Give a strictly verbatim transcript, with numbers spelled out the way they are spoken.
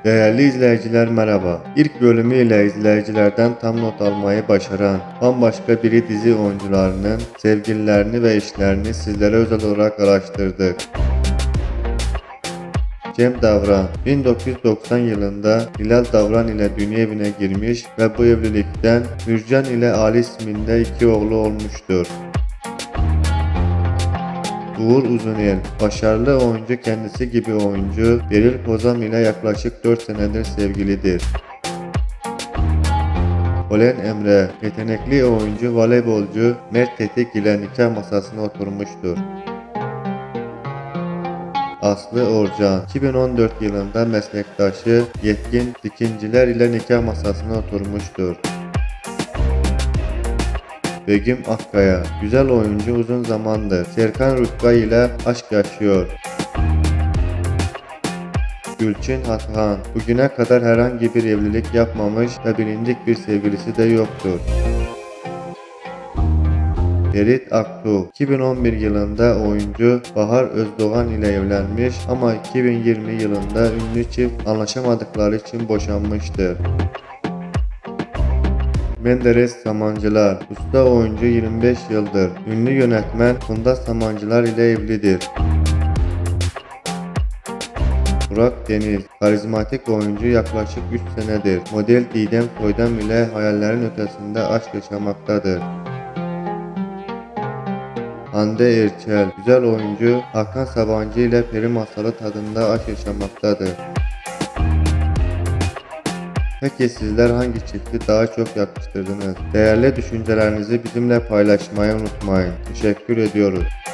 Değerli izleyiciler merhaba. İlk bölümü ile izleyicilerden tam not almayı başaran bambaşka biri dizi oyuncularının sevgililerini ve eşlerini sizlere özel olarak araştırdık. Cem Davran bin dokuz yüz doksan yılında Hilal Davran ile dünya evine girmiş ve bu evlilikten Mürcan ile Ali isminde iki oğlu olmuştur. Uğur Uzunel, başarılı oyuncu kendisi gibi oyuncu Beril Kozam ile yaklaşık dört senedir sevgilidir. Polen Emre, yetenekli oyuncu voleybolcu Mert Tetik ile nikah masasına oturmuştur. Aslı Orcan, iki bin on dört yılında meslektaşı Yetkin Dikinciler ile nikah masasına oturmuştur. Begüm Akkaya, güzel oyuncu uzun zamandır Serkan Rutkay ile aşk yaşıyor. Gülçin Hathan, bugüne kadar herhangi bir evlilik yapmamış ve bilindik bir sevgilisi de yoktur. Ferit Aktuğ, iki bin on bir yılında oyuncu Bahar Özdoğan ile evlenmiş ama iki bin yirmi yılında ünlü çift anlaşamadıkları için boşanmıştır. Menderes Samancılar, usta oyuncu yirmi beş yıldır ünlü yönetmen Funda Samancılar ile evlidir. Burak Deniz, karizmatik oyuncu yaklaşık üç senedir model Didem Soydam ile hayallerin ötesinde aşk yaşamaktadır. Hande Erçel, güzel oyuncu Hakan Sabancı ile peri masalı tadında aşk yaşamaktadır. Peki sizler hangi çifti daha çok yakıştırdınız? Değerli düşüncelerinizi bizimle paylaşmayı unutmayın. Teşekkür ediyoruz.